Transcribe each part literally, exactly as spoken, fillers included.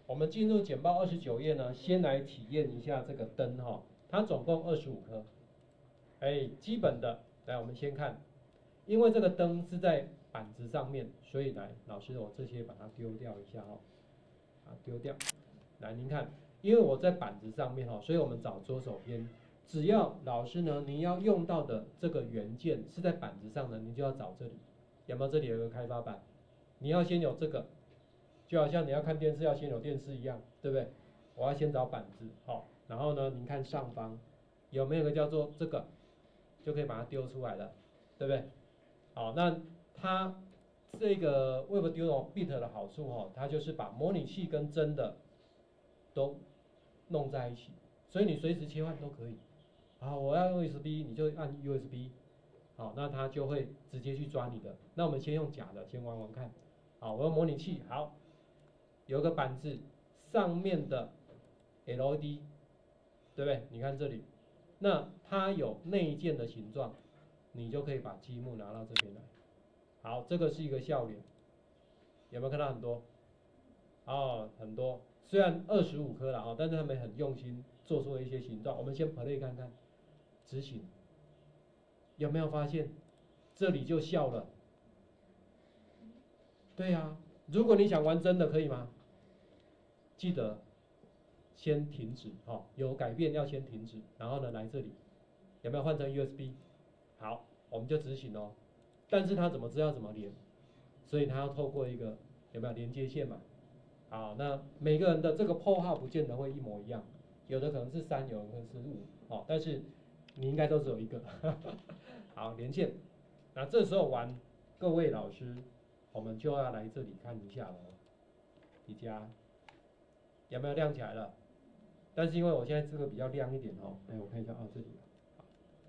我们进入简报二十九页呢，先来体验一下这个灯哈，它总共二十五颗，哎，基本的，来我们先看，因为这个灯是在板子上面，所以来老师我这些把它丢掉一下哈，啊丢掉，来您看，因为我在板子上面哈，所以我们找左手边，只要老师呢你要用到的这个元件是在板子上的，你就要找这里，有没有这里有个开发板？你要先有这个。就好像你要看电视要先有电视一样，对不对？我要先找板子，好，然后呢，您看上方有没有个叫做这个，就可以把它丢出来了，对不对？好，那它这个 WebDuo Bit 的好处哈，它就是把模拟器跟真的都弄在一起，所以你随时切换都可以。好，我要 U S B， 你就按 U S B， 好，那它就会直接去抓你的。那我们先用假的，先玩玩看。好，我用模拟器，好。有个板子上面的 L E D， 对不对？你看这里，那它有内建的形状，你就可以把积木拿到这边来。好，这个是一个笑脸，有没有看到很多？哦，很多。虽然二十五颗了啊，但是他们很用心做出了一些形状。我们先 play 看看，执行，有没有发现？这里就笑了。对呀、啊，如果你想玩真的，可以吗？记得先停止，哦，有改变要先停止，然后呢来这里，有没有换成 U S B？ 好，我们就执行哦。但是它怎么知道怎么连？所以它要透过一个有没有连接线嘛？好，那每个人的这个 port 号不见得会一模一样，有的可能是三，有的可能是五，哦，但是你应该都只有一个。好，连线。那这时候玩，各位老师，我们就要来这里看一下了，迪迦。有没有亮起来了？但是因为我现在这个比较亮一点哦，哎，我看一下哦，这里，好，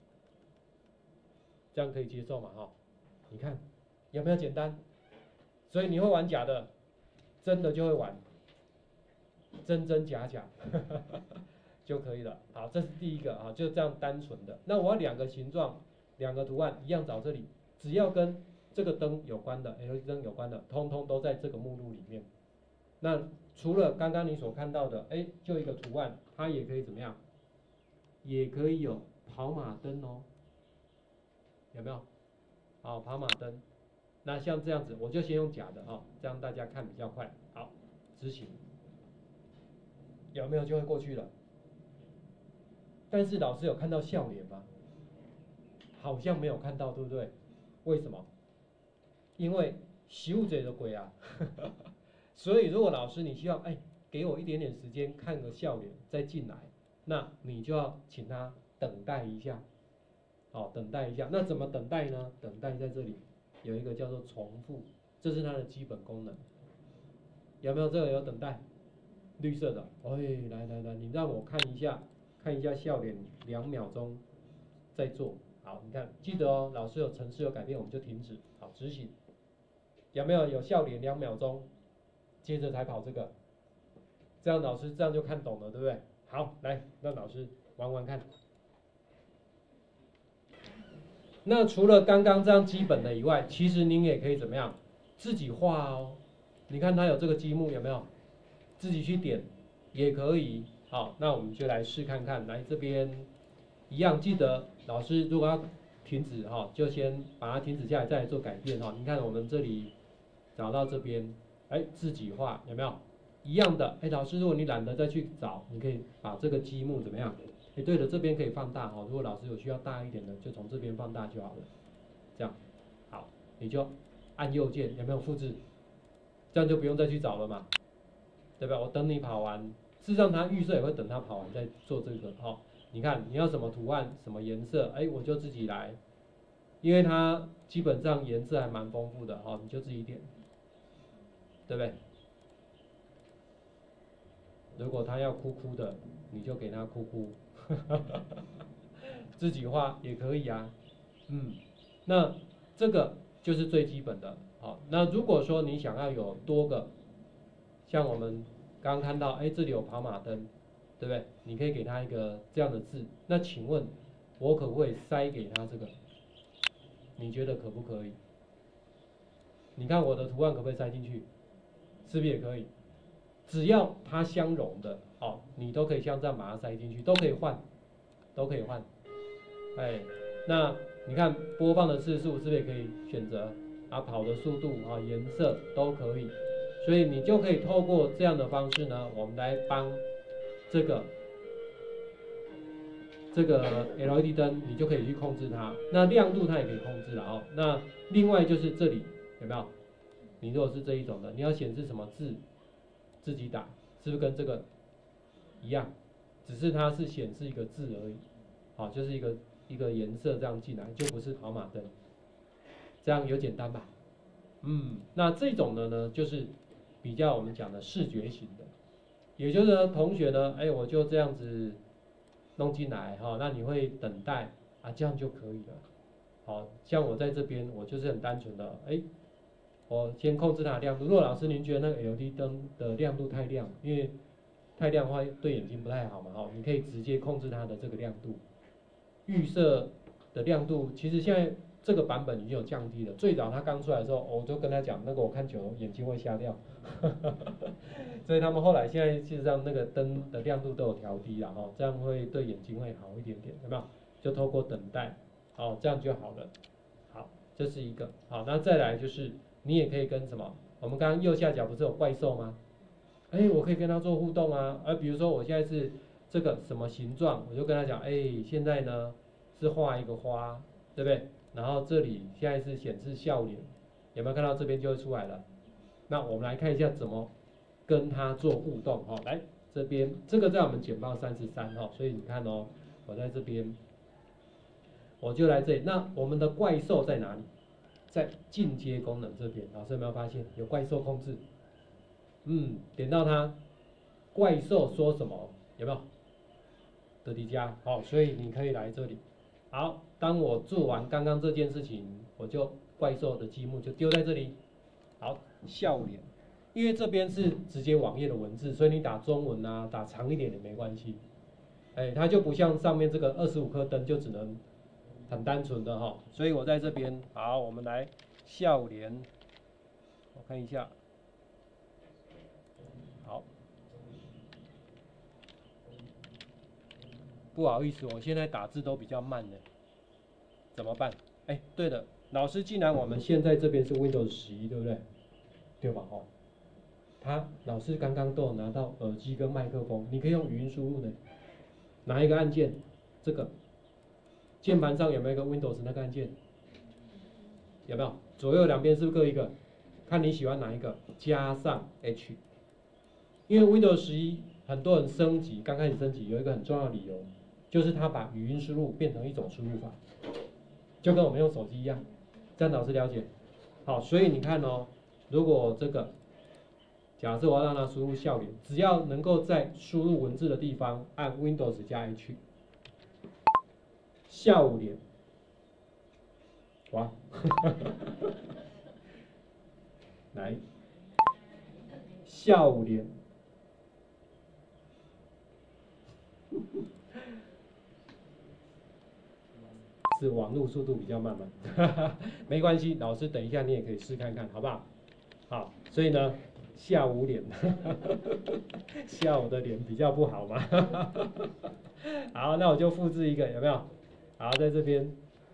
这样可以接受嘛？哈，你看有没有简单？所以你会玩假的，真的就会玩，真真假假就可以了。好，这是第一个啊，就这样单纯的。那我要两个形状、两个图案一样找这里，只要跟这个灯有关的 L E D 灯有关的，通通都在这个目录里面。那除了刚刚你所看到的，哎，就一个图案，它也可以怎么样？也可以有跑马灯哦，有没有？好，跑马灯。那像这样子，我就先用假的哦，这样大家看比较快。好，执行，有没有就会过去了？但是老师有看到笑脸吗？好像没有看到，对不对？为什么？因为修者的鬼啊。所以，如果老师你希望，哎，给我一点点时间看个笑脸再进来，那你就要请他等待一下，好，等待一下。那怎么等待呢？等待在这里有一个叫做重复，这是它的基本功能。有没有这个有等待？绿色的，哎，来来来，你让我看一下，看一下笑脸，两秒钟再做。好，你看，记得哦，老师有程式有改变，我们就停止。好，执行。有没有有笑脸两秒钟？接着才跑这个，这样老师这样就看懂了，对不对？好，来让老师玩玩看。那除了刚刚这样基本的以外，其实您也可以怎么样，自己画哦。你看它有这个积木有没有？自己去点也可以。好，那我们就来试看看。来这边一样，记得老师如果要停止哈，就先把它停止下来，再来做改变哈。你看我们这里找到这边。哎，自己画有没有一样的？哎，老师，如果你懒得再去找，你可以把这个积木怎么样？哎，对了，这边可以放大哈。如果老师有需要大一点的，就从这边放大就好了。这样，好，你就按右键，有没有复制？这样就不用再去找了嘛，对吧？我等你跑完，事实上它预设也会等它跑完再做这个哈。你看你要什么图案、什么颜色，哎，我就自己来，因为它基本上颜色还蛮丰富的哈，你就自己点。对不对？如果他要哭哭的，你就给他哭哭，自己画也可以啊。嗯，那这个就是最基本的。好，那如果说你想要有多个，像我们刚刚看到，哎，这里有跑马灯，对不对？你可以给他一个这样的字。那请问，我可不可以塞给他这个？你觉得可不可以？你看我的图案可不可以塞进去？是不是也可以？ 只要它相容的，哦，你都可以像这样把它塞进去，都可以换，都可以换。哎，那你看播放的次数是不是也可以选择啊？跑的速度啊，颜色都可以，所以你就可以透过这样的方式呢，我们来帮这个这个 L E D 灯，你就可以去控制它。那亮度它也可以控制了哦。那另外就是这里有没有？你如果是这一种的，你要显示什么字，自己打，是不是跟这个一样？只是它是显示一个字而已，好，就是一个一个颜色这样进来，就不是跑马灯，这样有简单吧？嗯，那这种的呢，就是比较我们讲的视觉型的，也就是呢，同学呢，哎，我就这样子弄进来哈，那你会等待啊，这样就可以了。好，像我在这边，我就是很单纯的，哎。我先控制它的亮度。如果老师您觉得那个 L E D 灯的亮度太亮，因为太亮的话对眼睛不太好嘛，哈，你可以直接控制它的这个亮度。预设的亮度其实现在这个版本已经有降低了。最早它刚出来的时候，我就跟他讲，那个我看久了眼睛会瞎掉，所以他们后来现在事实上那个灯的亮度都有调低了，哈，这样会对眼睛会好一点点，有没有？就透过等待，好，这样就好了。好，这是一个。好，那再来就是。你也可以跟什么？我们刚刚右下角不是有怪兽吗？哎，我可以跟他做互动啊。而比如说我现在是这个什么形状，我就跟他讲，哎，现在呢是画一个花，对不对？然后这里现在是显示笑脸，有没有看到这边就会出来了？那我们来看一下怎么跟他做互动哈、哦。来这边，这个在我们简报三十三哈，所以你看哦，我在这边，我就来这里。那我们的怪兽在哪里？在进阶功能这边，老师有没有发现有怪兽控制？嗯，点到它，怪兽说什么？有没有？德迪加，好，所以你可以来这里。好，当我做完刚刚这件事情，我就怪兽的积木就丢在这里。好，笑脸，因为这边是直接网页的文字，所以你打中文啊，打长一点也没关系。哎，它就不像上面这个二十五颗灯，就只能。很单纯的哈，所以我在这边，好，我们来笑脸，我看一下，好，不好意思，我现在打字都比较慢的，怎么办？哎，对了，老师，既然我们现在这边是 Windows 十一，对不对？对吧？哈，他老师刚刚都有拿到耳机跟麦克风，你可以用语音输入的，哪一个按键？这个。键盘上有没有一个 Windows 那个按键？有没有？左右两边是不是各一个？看你喜欢哪一个，加上 H。因为 Windows 十一很多人升级，刚开始升级有一个很重要的理由，就是它把语音输入变成一种输入法，就跟我们用手机一样。这样老师了解？好，所以你看哦，如果这个，假设我要让它输入笑脸，只要能够在输入文字的地方按 Windows 加 H。笑脸，哇，来，笑脸，是网络速度比较慢嘛，没关系，老师等一下你也可以试看看，好不好？好，所以呢，下午脸，下午的脸比较不好嘛，好，那我就复制一个，有没有？好，在这边，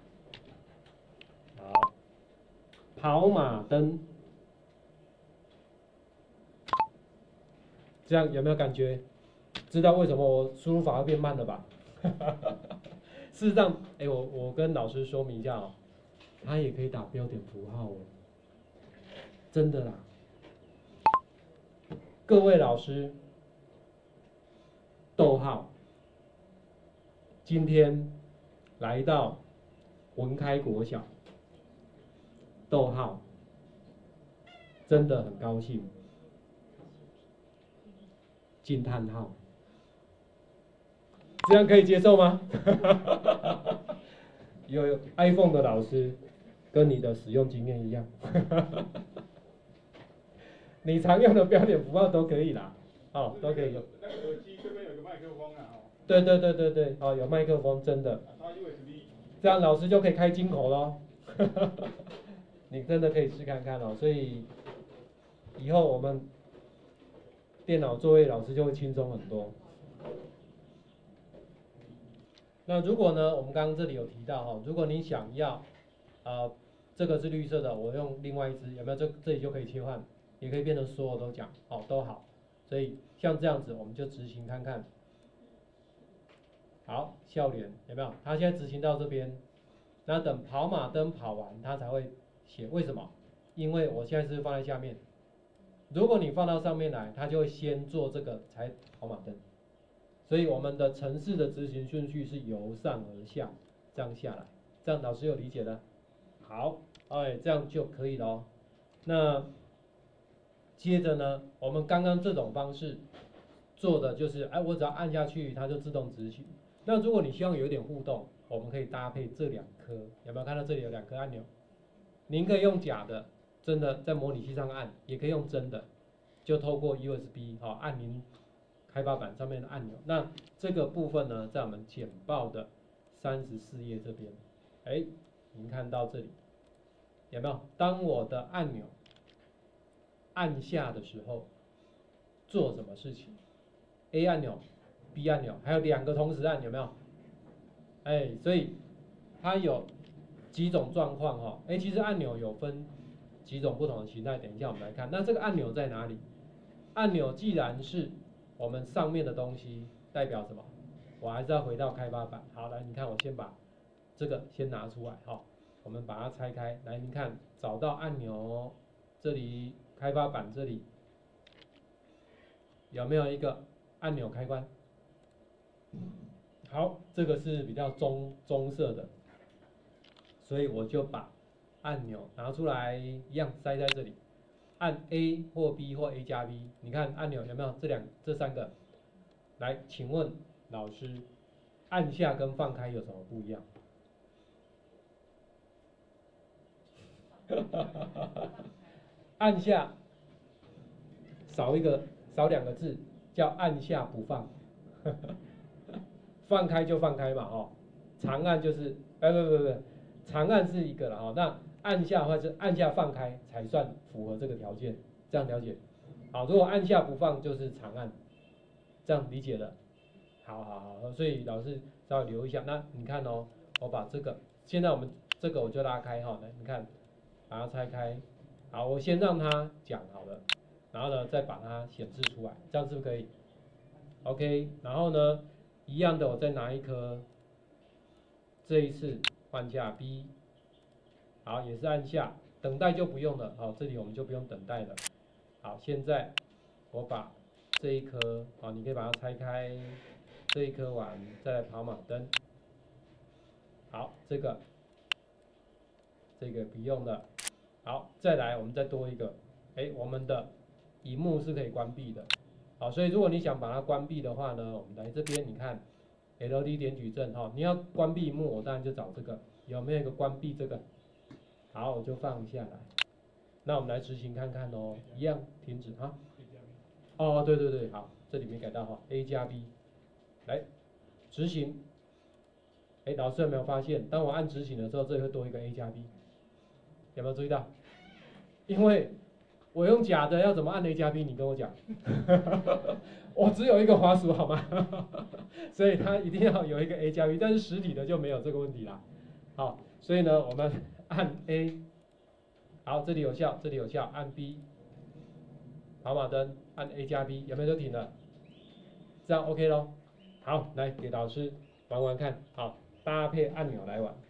好，跑马灯，这样有没有感觉？知道为什么我输入法会变慢了吧？事实上，哎、欸，我我跟老师说明一下哦，它也可以打标点符号哦，真的啦。各位老师，逗号，今天。来到文开国小，逗号，真的很高兴，惊叹号，这样可以接受吗？有有 iPhone 的老师跟你的使用经验一样，你常用的标点符号都可以啦，哦，都可以用。 那个耳机这边有个麦克风啊，哦。 对对对对对，哦，有麦克风，真的。这样老师就可以开金口咯。你真的可以试看看哦。所以以后我们电脑作业老师就会轻松很多。那如果呢，我们刚刚这里有提到哈，如果你想要，呃，这个是绿色的，我用另外一支，有没有？这这里就可以切换，也可以变成所有都讲，哦，都好。所以像这样子，我们就执行看看。好，笑脸有没有？他现在执行到这边，那等跑马灯跑完，他才会写。为什么？因为我现在是放在下面，如果你放到上面来，它就会先做这个才跑马灯。所以我们的程式的执行顺序是由上而下，这样下来，这样老师有理解的？好，哎，这样就可以了哦。那接着呢，我们刚刚这种方式做的就是，哎，我只要按下去，它就自动执行。那如果你希望有一点互动，我们可以搭配这两颗，有没有看到这里有两颗按钮？您可以用假的，真的在模拟器上按，也可以用真的，就透过 U S B 好、哦、按您开发板上面的按钮。那这个部分呢，在我们简报的三十四页这边，哎，您看到这里有没有？当我的按钮按下的时候，做什么事情 ？A 按钮、B 按钮，还有两个同时按，有没有？哎，所以它有几种状况哈。哎，其实按钮有分几种不同的形态，等一下我们来看。那这个按钮在哪里？按钮既然是我们上面的东西，代表什么？我还是要回到开发板。好，来，你看我先把这个先拿出来哈，我们把它拆开。来，你看找到按钮，这里开发板这里有没有一个按钮开关？好，这个是比较棕棕色的，所以我就把按钮拿出来，一样塞在这里。按 A 或 B 或 A 加 B， 你看按钮有没有这两这三个？来，请问老师，按下跟放开有什么不一样？按下少一个少两个字，叫按下不放。放开就放开嘛，哦，长按就是，哎不不不不，长按是一个了哦，那按下的话是按下放开才算符合这个条件，这样了解？好，如果按下不放就是长按，这样理解了？好好好，所以老师稍微留一下。那你看哦，我把这个，现在我们这个我就拉开哈、哦，来你看，把它拆开。好，我先让它讲好了，然后呢再把它显示出来，这样是不是可以 ？OK， 然后呢？一样的，我再拿一颗，这一次换下 B， 好，也是按下，等待就不用了，好，这里我们就不用等待了。好，现在我把这一颗，好，你可以把它拆开，这一颗完，再来跑马灯。好，这个这个不用了。好，再来我们再多一个，哎，我们的萤幕是可以关闭的。好，所以如果你想把它关闭的话呢，我们来这边，你看 L D 点矩阵哈、哦，你要关闭幕，我当然就找这个，有没有一个关闭这个？好，我就放下来。那我们来执行看看哦，一样停止哈。哦，对对对，好，这里没改到哈 ，A 加 B， 来执行。哎，老师有没有发现，当我按执行的时候，这里会多一个 A 加 B， 有没有注意到？因为我用假的要怎么按 A 加 B？ 你跟我讲，我只有一个滑鼠好吗？所以它一定要有一个 A 加 B， 但是实体的就没有这个问题啦。好，所以呢，我们按 A， 好，这里有效，这里有效，按 B， 跑马灯按 A 加 B， 有没有就停了？这样 OK 咯。好，来给老师玩玩看，好，搭配按钮来玩。